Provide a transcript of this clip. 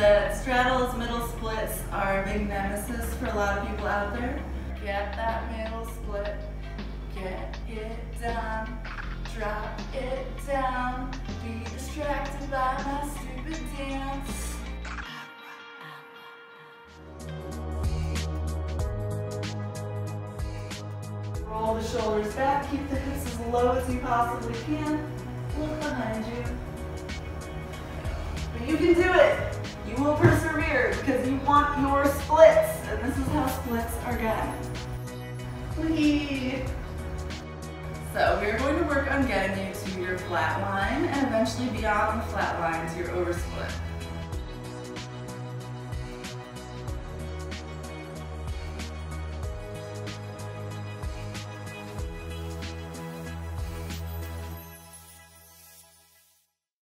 The straddles, middle splits are a big nemesis for a lot of people out there. Get that middle split, get it done, drop it down, be distracted by my stupid dance. Roll the shoulders back, keep the hips as low as you possibly can. Look behind you. But you can do it. You will persevere because you want your splits, and this is how splits are done. Whee! So we're going to work on getting you to your flat line and eventually beyond the flat line to your oversplit.